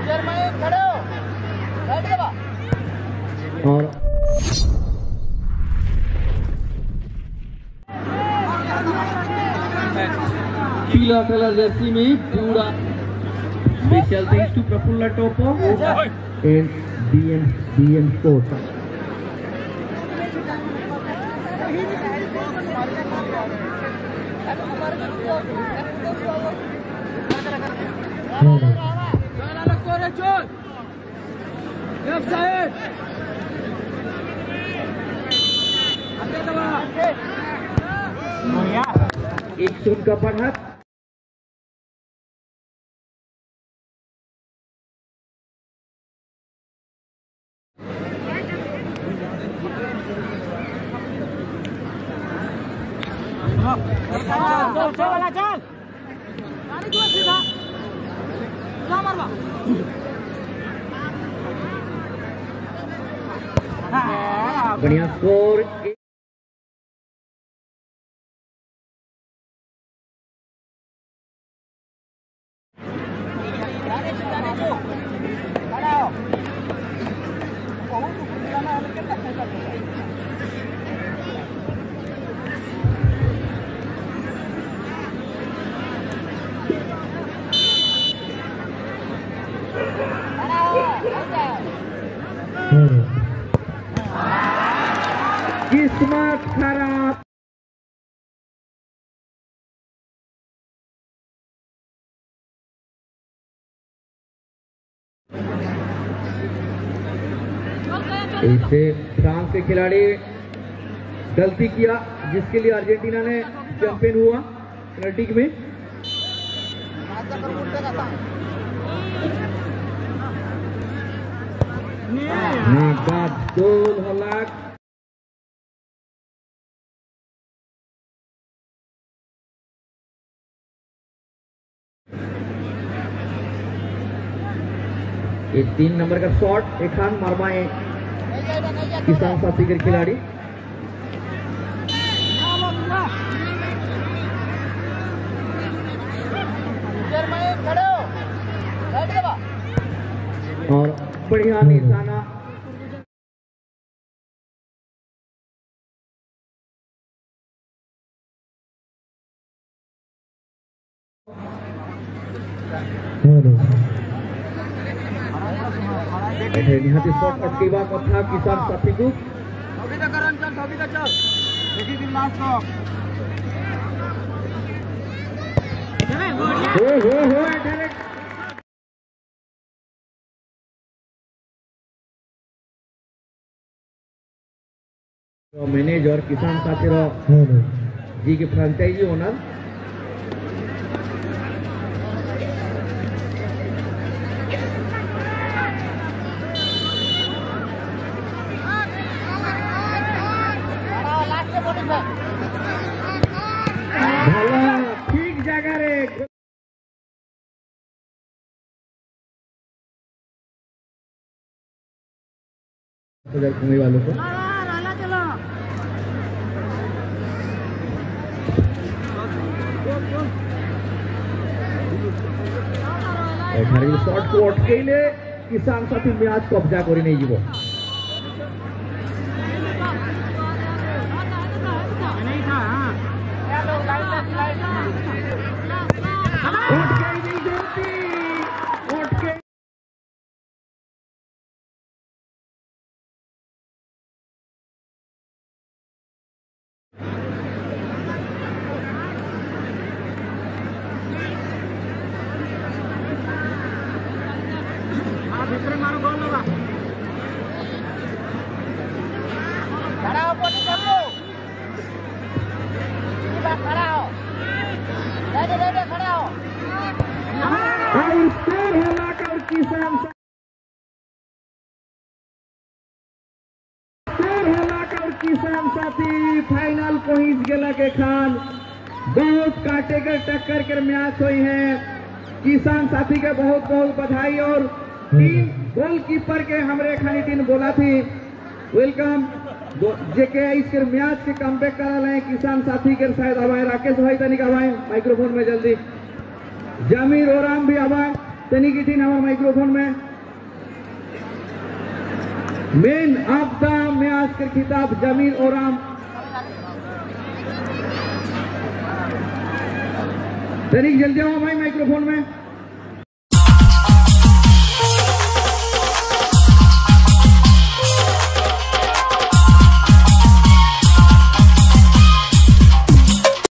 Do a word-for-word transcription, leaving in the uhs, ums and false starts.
और पीला colour jersey में पूरा special thanks to Praphulla Topo and DM DM sports. एक शूट का बढ़त बढ़िया स्कोर। किस्मत खराब। इसे फ्रांस के खिलाड़ी गलती किया जिसके लिए अर्जेंटीना ने चैंपियन हुआ पेनल्टी में। नाबाद गोल हलाक। ये तीन नंबर का शॉट एक खान मारवाए किसान साथी के खिलाड़ी। और बढ़िया निशाना निहाती शॉट अटकेवा कथा किसान साथी को हो हो हो डायरेक्ट मैनेजर किसान साथी रो जी के फ्रेंचाइजी ओनर ठीक जगह रे घूमे वालों को शॉट को अटकेले किसान साथी मैच कब्जा करी नहीं जीवो। किसान साथी फाइनल पहुंच गया के खान बहुत काटे के टक्कर के मैच हुई है। किसान साथी के बहुत बहुत बधाई और टीम गोलकीपर के हमारे खानी टीम बोला थी वेलकम जेके इसके मैच के कमबैक करा लें किसान साथी के शायद हवाए राकेश भाई तनिक हवाए माइक्रोफोन में जल्दी जमीर और राम भी हवाए तनिक इठी हमारे माइक्रोफोन में मेन ऑफ द मैच के खिताब जमीर ओराम तनिक जल्दी आओ भाई माइक्रोफोन में।